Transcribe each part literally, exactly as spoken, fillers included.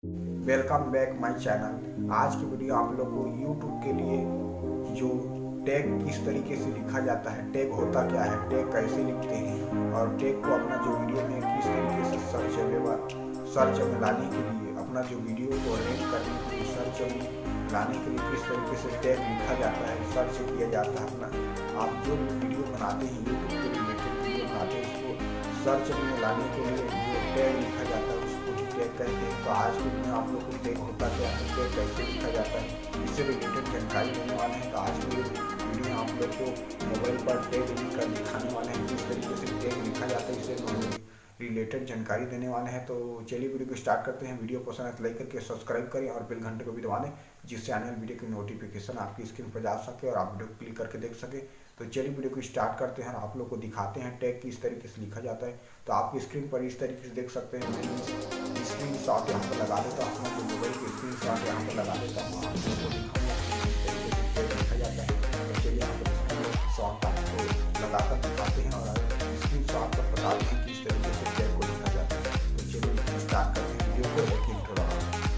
Welcome back my channel. आज की video आप लोग को यूट्यूब के लिए जो टैग किस तरीके से लिखा जाता है, टैग होता क्या है, टैग कैसे लिखते हैं और टैग को अपना जो वीडियो में किस तरीके से सर्च में सर्च में लाने के लिए, अपना जो वीडियो को रैंक करने के लिए, सर्च में लाने के लिए किस तरीके से टैग लिखा जाता है, सर्च किया जाता है। अपना आप जो वीडियो बनाते हैं, यूट्यूब के रिलेटेड वीडियो बनाते हैं, उसको सर्च में लाने के लिए जो टैग लिखा जाता है उसको ही टैग कहते हैं। तो आज के दिन आप लोग को टैग होता क्या है, टैग कैसे लिखा जाता है, इससे रिलेटेड जानकारी देने वाले हैं। तो आज के वीडियो आप लोग को मोबाइल पर टैग लिखकर दिखाने वाले हैं, किस तरीके से टैग लिखा जाता है, इससे रिलेटेड जानकारी देने वाले हैं। तो चलिए वीडियो को स्टार्ट करते हैं। वीडियो पसंद है तो लाइक करके सब्सक्राइब करें और बेल घंटे को भी दबा दें, जिससे आने वाली वीडियो की नोटिफिकेशन आपकी स्क्रीन पर जा सके और आप वीडियो को क्लिक करके देख सके। तो चलिए वीडियो को स्टार्ट करते हैं और आप लोग को दिखाते हैं टैग किस तरीके से लिखा जाता है। तो आपकी स्क्रीन पर इस तरीके से देख सकते हैं। मैं स्क्रीन शॉट यहाँ पर लगा देता हूँ, जो मोबाइल की स्क्रीन शॉट यहाँ पर लगा देता हूँ, आप लोगों को दिखाऊंगा किस तरीके से टैग लिखा जाता है। तो चलिए यहाँ पर स्क्रीन शॉट आपको लगाकर दिखाते हैं और स्क्रीन शॉट पर बताते हैं किस तरीके से टैग को लिखा जाता है। तो चलिए स्टार्ट करते हैं वीडियो को, एक इंट्रो लगा।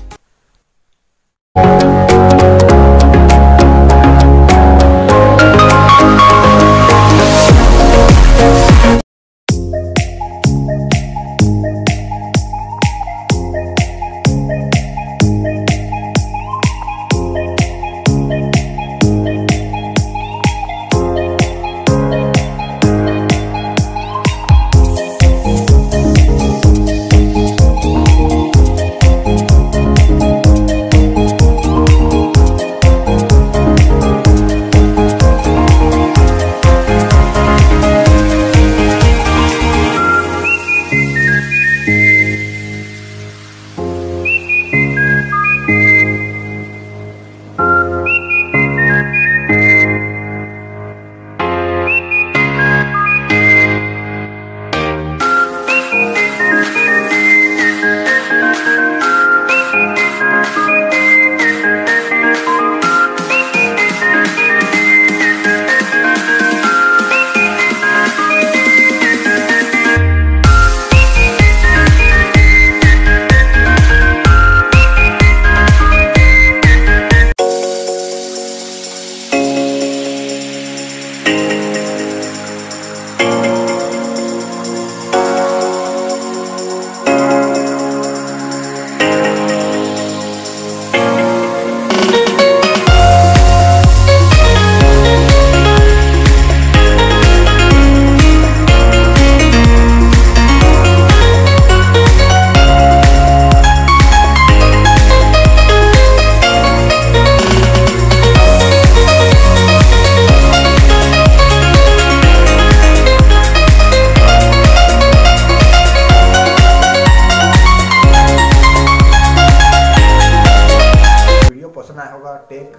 होगा टैग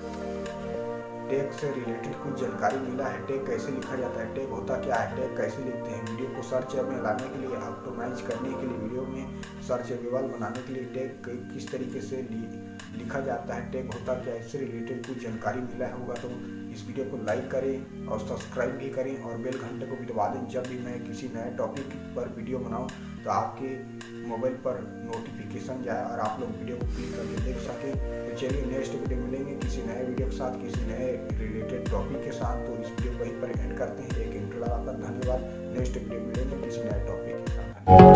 टैग से रिलेटेड कुछ जानकारी मिला है, टैग कैसे लिखा जाता है, टैग होता क्या है, टैग कैसे लिखते हैं, वीडियो को सर्च में लाने के लिए, ऑप्टिमाइज करने के लिए, वीडियो में सर्चेबल बनाने के लिए टैग किस तरीके से लिखा जाता है, टैग होता क्या है, इससे रिलेटेड कुछ जानकारी मिला होगा। तो इस वीडियो को लाइक करें और सब्सक्राइब भी करें और बेल घंटे को भी दबा दें। जब भी मैं किसी नए टॉपिक पर वीडियो बनाऊं तो आपके मोबाइल पर नोटिफिकेशन जाए और आप लोग वीडियो को क्लिक करके देख सकें। तो चलिए नेक्स्ट वीडियो मिलेंगे किसी नए वीडियो के साथ, किसी नए रिलेटेड टॉपिक के साथ। तो इस वीडियो को यहीं पर एंड करते हैं, एक इंट्रो लगाकर। धन्यवाद। नेक्स्ट वीडियो मिलेंगे किसी नए टॉपिक के साथ।